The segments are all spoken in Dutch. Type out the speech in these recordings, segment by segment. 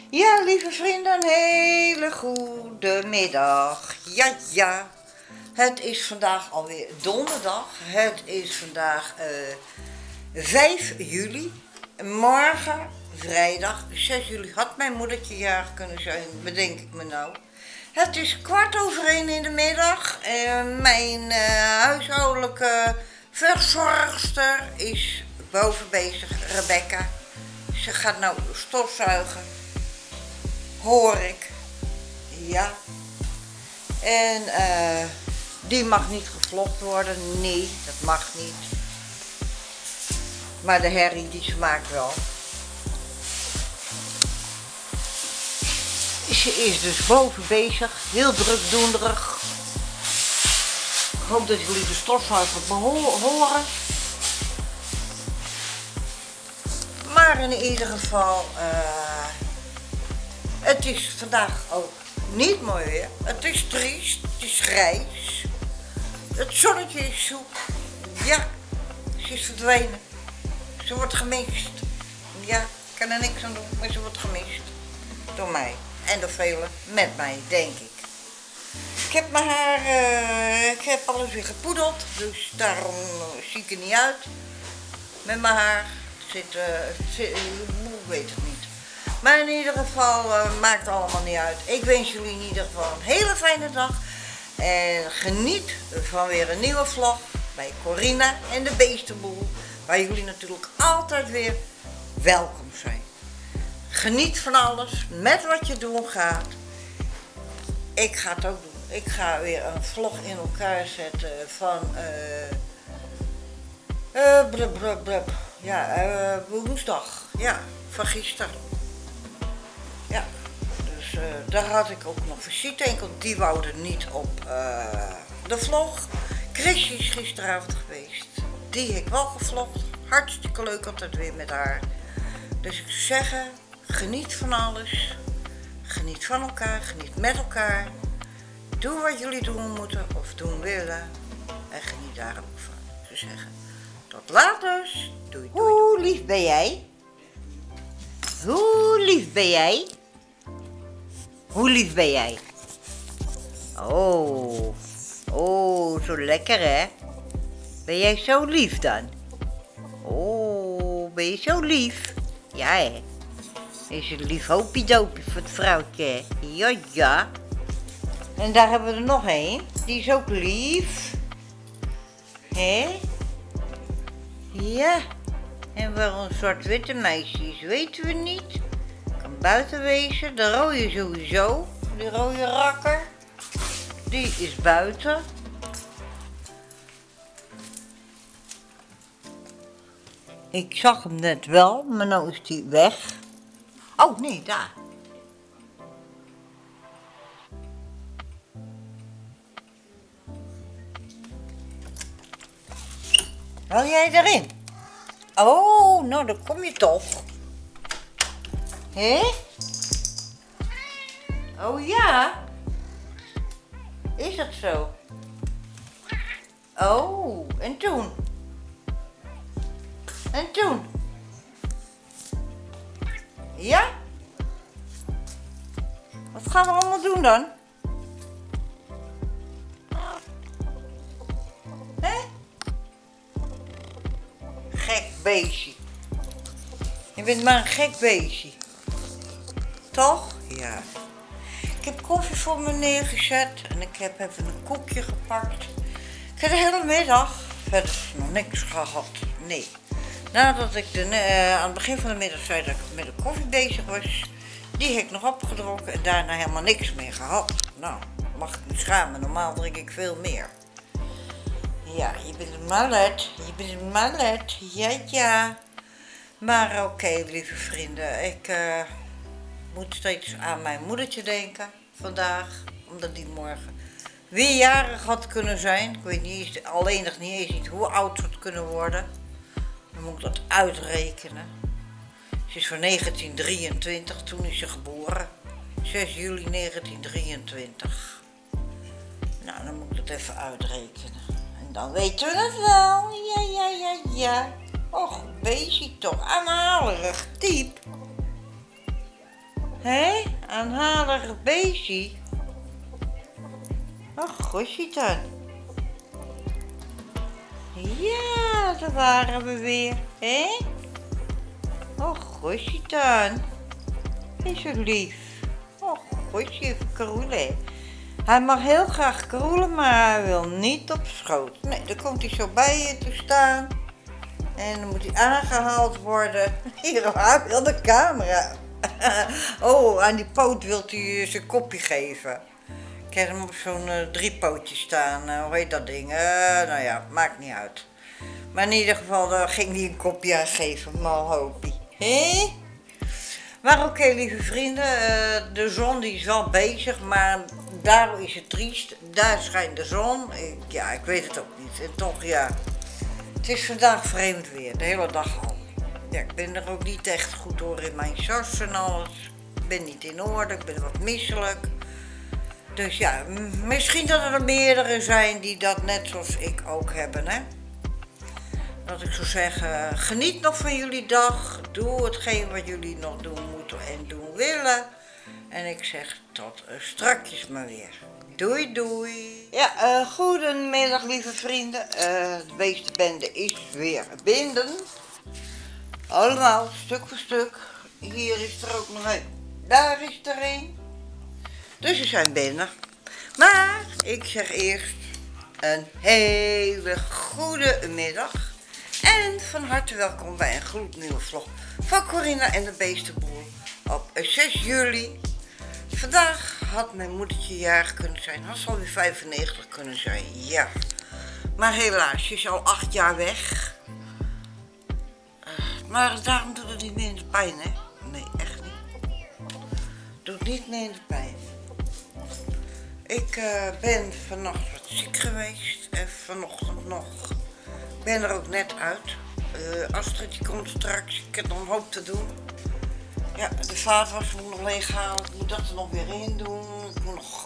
Ja, lieve vrienden, een hele goede middag. Ja. Het is vandaag alweer donderdag. Het is vandaag 5 juli. Morgen, vrijdag, 6 juli, had mijn moedertje jarig kunnen zijn, bedenk ik me nou. Het is 1:15 in de middag en mijn huishoudelijke verzorgster is boven bezig, Rebecca. Ze gaat nou stofzuigen, hoor ik. Ja. En die mag niet gevlogd worden. Nee, dat mag niet. Maar de herrie die ze maakt wel. Ze is dus boven bezig. Heel drukdoenderig. Ik hoop dat jullie de stofzuiger horen. Maar in ieder geval, het is vandaag ook niet mooi weer. Het is triest, het is grijs. Het zonnetje is zoek. Ja, ze is verdwenen. Ze wordt gemist. Ja, ik kan er niks aan doen, maar ze wordt gemist. Door mij. En door velen met mij, denk ik. Ik heb mijn haar, ik heb alles weer gepoedeld. Dus daarom zie ik er niet uit. Met mijn haar. Ik weet het niet. Maar in ieder geval maakt het allemaal niet uit. Ik wens jullie in ieder geval een hele fijne dag. En geniet van weer een nieuwe vlog bij Corina en de Beestenboel. Waar jullie natuurlijk altijd weer welkom zijn. Geniet van alles met wat je doen gaat. Ik ga het ook doen. Ik ga weer een vlog in elkaar zetten van woensdag. Ja, van gisteren. Ja, dus daar had ik ook nog visite. Enkel die wouden niet op de vlog. Chrissy is gisteravond geweest. Die heb ik wel gevlogd. Hartstikke leuk altijd weer met haar. Dus ik zou zeggen, geniet van alles. Geniet van elkaar, geniet met elkaar. Doe wat jullie doen moeten of doen willen. En geniet daar ook van. Ik zou zeggen, tot later. Doei. Hoe lief ben jij? Hoe lief ben jij? Hoe lief ben jij? Oh, zo lekker hè? Ben jij zo lief dan? Oh, ben je zo lief? Ja hè? Is een lief hopiedopie voor het vrouwtje hè? Ja. En daar hebben we er nog een. Die is ook lief. Hè? Ja. En waarom een zwart-witte meisje is, weten we niet. Kan buiten wezen. De rode sowieso. Die rode rakker. Die is buiten. Ik zag hem net wel, maar nou is hij weg. Oh nee, daar. Wil jij erin? Oh, nou dan kom je toch. Hé? Oh ja? Is dat zo? Oh, en toen? En toen? Ja? Wat gaan we allemaal doen dan? Hé? Gek beestje. Je bent maar een gek beestje. Toch? Ja. Ik heb koffie voor me neergezet en ik heb even een koekje gepakt. Ik heb de hele middag verder nog niks gehad. Nee. Nadat ik aan het begin van de middag zei dat ik met de koffie bezig was, die heb ik nog opgedronken en daarna helemaal niks meer gehad. Nou, mag ik me schamen. Normaal drink ik veel meer. Ja, je bent een mallet. Je bent een mallet. Ja. Maar oké, lieve vrienden. Ik moet steeds aan mijn moedertje denken vandaag. Omdat die morgen weer jarig had kunnen zijn. Ik weet niet, alleen nog niet eens hoe oud ze had kunnen worden. Dan moet ik dat uitrekenen. Ze is van 1923, toen is ze geboren. 6 juli 1923. Nou, dan moet ik dat even uitrekenen. En dan weten we het wel. Ja. Och, beestje toch. Aanhalerig type. Hé, aanhalige beestje. Ach, gosje dan. Ja, daar waren we weer, hè? Och, gosje dan. Is zo lief. Och, gosje, even kroelen. Hij mag heel graag kroelen, maar hij wil niet op schoot. Nee, dan komt hij zo bij je te staan. En dan moet hij aangehaald worden. Hier, hij wil de camera. Oh, aan die poot wilt hij zijn kopje geven. Ik heb hem op zo'n 3 pootjes staan. Hoe heet dat ding? Nou ja, maakt niet uit. Maar in ieder geval ging hij een kopje aan geven, mal hoopie. Hé? Maar oké, lieve vrienden, de zon die is wel bezig, maar daarom is het triest. Daar schijnt de zon. Ik weet het ook niet. En toch, ja, het is vandaag vreemd weer, de hele dag al. Ja, ik ben er ook niet echt goed door in mijn sas en alles. Ik ben niet in orde, ik ben wat misselijk. Dus ja, misschien dat er meerdere zijn die dat net zoals ik ook hebben, hè. Dat ik zou zeggen, geniet nog van jullie dag. Doe hetgeen wat jullie nog doen moeten en doen willen. En ik zeg tot strakjes maar weer. Doei doei. Ja, goedemiddag lieve vrienden. De beestenbende is weer binnen. Allemaal, stuk voor stuk. Hier is er ook nog een. Daar is er een. Dus ze zijn binnen. Maar ik zeg eerst een hele goede middag. En van harte welkom bij een gloednieuwe vlog van Corinna en de Beestenboel op 6 juli. Vandaag had mijn moedertje jarig kunnen zijn. Had ze alweer 95 kunnen zijn, ja. Maar helaas, ze is al 8 jaar weg. Maar daarom doet het niet meer in de pijn, hè? Nee, echt niet. Doet niet meer in de pijn. Ik ben vannacht wat ziek geweest en vanochtend nog. Ik ben er ook net uit. Astrid die komt straks, ik heb nog een hoop te doen. Ja, de vaatwas moet nog leeghalen, ik moet dat er nog weer in doen. Ik moet nog,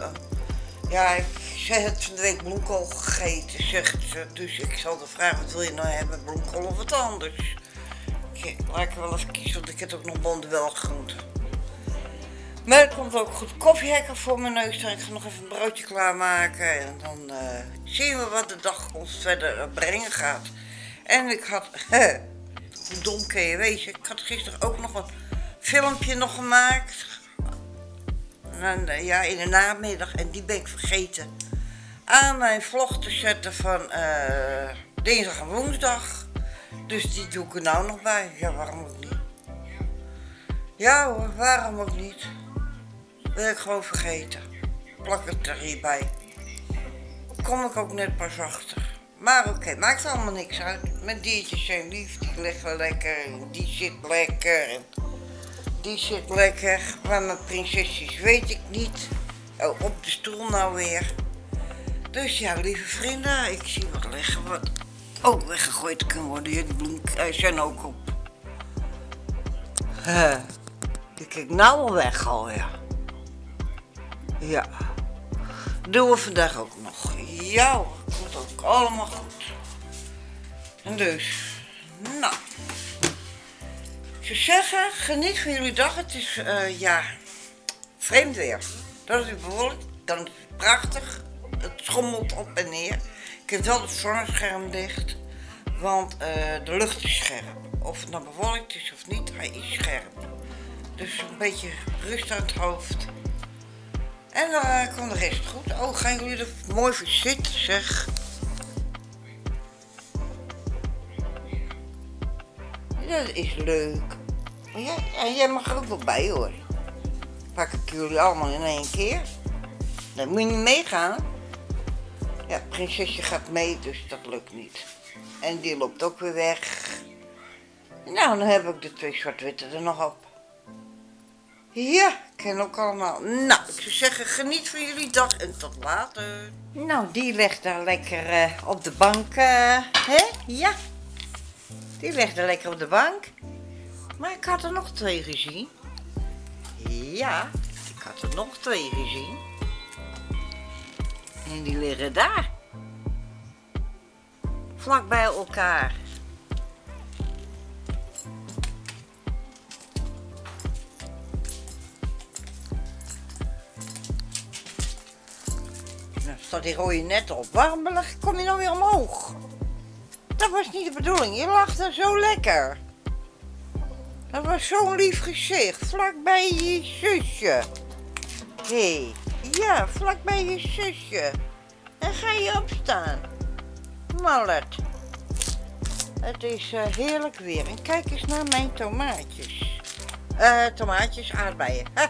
zij heeft van de week bloemkool gegeten, zegt ze. Dus ik zal haar vragen, wat wil je nou hebben, bloemkool of wat anders? Laat ik wel even kiezen, want ik heb ook nog bondenwelgroenten. Maar er komt ook goed koffiehekker voor mijn neus. Ik ga nog even een broodje klaarmaken. En dan zien we wat de dag ons verder brengen gaat. En ik had, hoe dom kun je wezen. Ik had gisteren ook nog een filmpje nog gemaakt. En, in de namiddag. En die ben ik vergeten aan mijn vlog te zetten van dinsdag en woensdag. Dus die doe ik er nou nog bij. Ja, waarom ook niet? Ja hoor, waarom ook niet? Wil ik gewoon vergeten. Plak het er hierbij. Kom ik ook net pas achter. Maar oké, maakt allemaal niks uit. Mijn diertjes zijn lief, die liggen lekker. En die zit lekker. En die zit lekker. Maar mijn prinsesjes weet ik niet. Oh, op de stoel nou weer. Dus ja, lieve vrienden, ik zie wat liggen wat ook weggegooid kan worden. Die bloemen zijn ook op. Die kan ik nou al weggooien. Ja. Doen we vandaag ook nog. Ja, komt ook allemaal goed. En dus, nou. Ik zou zeggen, geniet van jullie dag. Het is, vreemd weer. Dat is bewolkt, dan is het prachtig. Het schommelt op en neer. Ik heb wel het zonnescherm dicht, want de lucht is scherp. Of het nou bewolkt is of niet, hij is scherp. Dus een beetje rust aan het hoofd. En dan komt de rest goed. Oh, gaan jullie er mooi voor zitten, zeg. Dat is leuk. Ja, en jij mag er ook wel bij, hoor. Pak ik jullie allemaal in één keer. Dan moet je niet meegaan. Ja, prinsesje gaat mee, dus dat lukt niet. En die loopt ook weer weg. Nou, dan heb ik de 2 zwart-witte er nog op. Ja, ik ken ook allemaal. Nou, ik zou zeggen, geniet van jullie dag en tot later. Nou, die legt daar lekker op de bank, hè? Ja. Die legt er lekker op de bank. Maar ik had er nog 2 gezien. Ja, ik had er nog 2 gezien. En die liggen daar. Vlak bij elkaar. staat die rode net op. Waarom kom je nou weer omhoog? Dat was niet de bedoeling. Je lag daar zo lekker. Dat was zo'n lief gezicht. Vlakbij je zusje. Hé, ja, vlakbij je zusje. En ga je opstaan. Mallet. Het is heerlijk weer. En kijk eens naar mijn tomaatjes. Tomaatjes, aardbeien. Ha.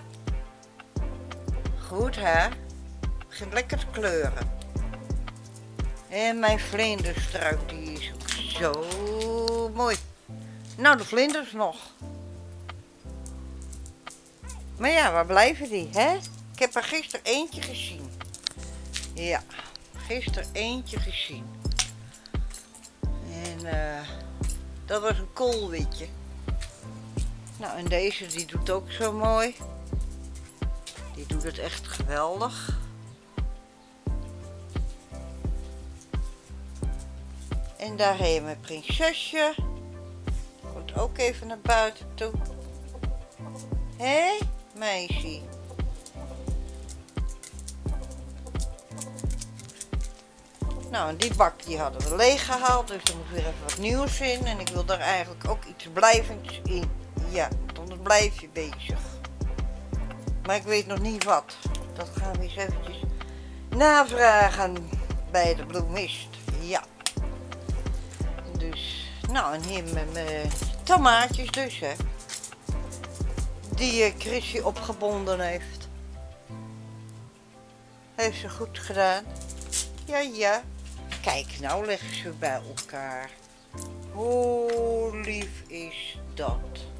Goed hè? Begint lekker te kleuren. En mijn vlinderstruik die is ook zo mooi. Nou, de vlinders nog. Maar ja, waar blijven die, hè? Ik heb er gisteren eentje gezien. Ja, gisteren eentje gezien. En dat was een koolwitje. Nou, en deze die doet ook zo mooi. Die doet het echt geweldig. En daar heen mijn prinsesje. Komt ook even naar buiten toe. Hé, meisje. Nou, en die bak die hadden we leeg gehaald, dus er moet weer even wat nieuws in. En ik wil daar eigenlijk ook iets blijvends in. Ja, dan blijf je bezig. Maar ik weet nog niet wat. Dat gaan we eens eventjes navragen bij de bloemist. Ja. Dus, nou, en hier met mijn tomaatjes dus, hè. Die Chrissy opgebonden heeft. Heeft ze goed gedaan. Ja, ja. Kijk, nou leggen ze bij elkaar. Hoe lief is dat?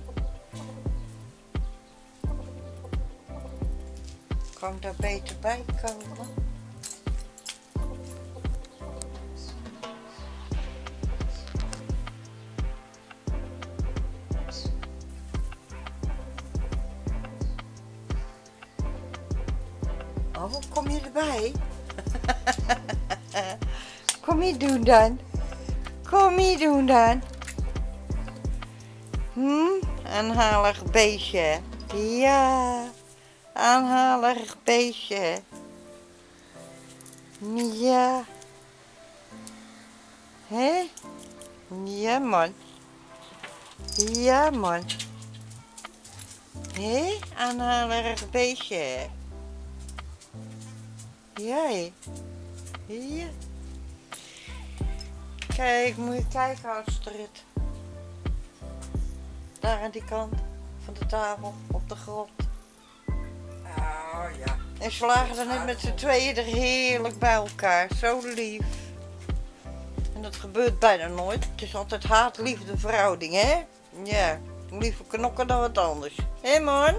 Kan ik daar beter bij komen? Oh, kom je erbij? Kom je doen dan? Kom je doen dan? Aanhalig beestje. Ja, aanhalig beestje. Ja. Hé? Ja, man. Ja, man. Hé? Aanhalig beestje. Jij. Hier. Kijk, moet je kijken, Astrid. Daar aan die kant van de tafel, op de grond. Oh ja. En ze lagen er net met z'n tweeën er heerlijk bij elkaar. Zo lief. En dat gebeurt bijna nooit. Het is altijd haat-liefde verhouding, hè? Ja. Liever knokken dan wat anders. Hé, man?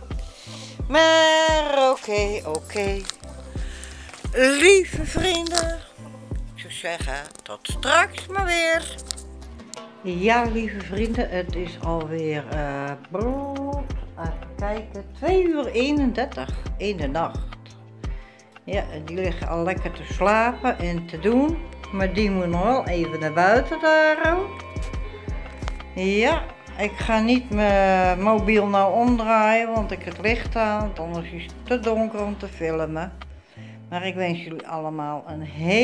Maar oké. Lieve vrienden, ik zou zeggen, tot straks maar weer. Ja, lieve vrienden, het is alweer, even kijken, 2:31 in de nacht. Ja, en die liggen al lekker te slapen en te doen, maar die moet nog wel even naar buiten daar ook. Ja, ik ga niet mijn mobiel nou omdraaien, want ik het licht aan, want anders is het te donker om te filmen. Maar ik wens jullie allemaal een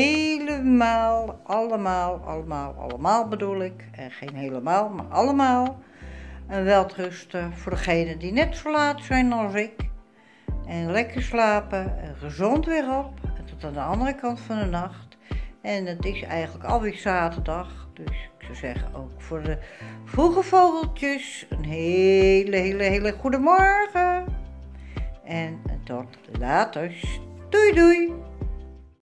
allemaal bedoel ik. En geen helemaal, maar allemaal. Een welterusten voor degenen die net zo laat zijn als ik. En lekker slapen en gezond weer op. En tot aan de andere kant van de nacht. En het is eigenlijk alweer zaterdag. Dus ik zou zeggen ook voor de vroege vogeltjes een hele goede morgen. En tot later. Doei doei!